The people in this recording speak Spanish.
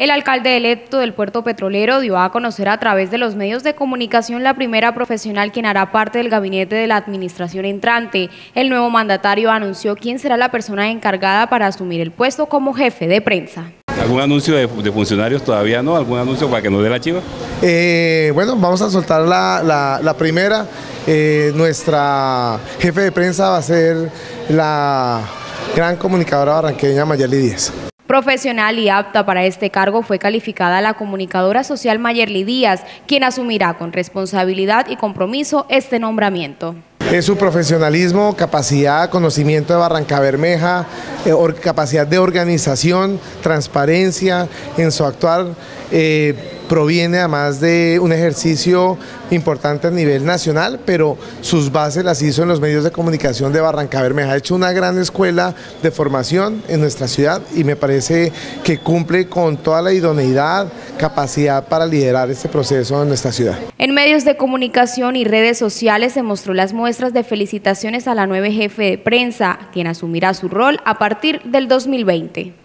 El alcalde electo del puerto petrolero dio a conocer a través de los medios de comunicación la primera profesional quien hará parte del gabinete de la administración entrante. El nuevo mandatario anunció quién será la persona encargada para asumir el puesto como jefe de prensa. ¿Algún anuncio de funcionarios todavía no? ¿Algún anuncio para que nos dé la chiva? Bueno, vamos a soltar la primera. Nuestra jefe de prensa va a ser la gran comunicadora barranqueña Mayerly Díaz. Profesional y apta para este cargo fue calificada la comunicadora social Mayerly Díaz, quien asumirá con responsabilidad y compromiso este nombramiento. Es su profesionalismo, capacidad, conocimiento de Barrancabermeja, capacidad de organización, transparencia en su actuar, proviene además de un ejercicio importante a nivel nacional, pero sus bases las hizo en los medios de comunicación de Barrancabermeja. Ha hecho una gran escuela de formación en nuestra ciudad y me parece que cumple con toda la idoneidad, capacidad para liderar este proceso en nuestra ciudad. En medios de comunicación y redes sociales se mostró las muestras de felicitaciones a la nueva jefe de prensa, quien asumirá su rol a partir del 2020.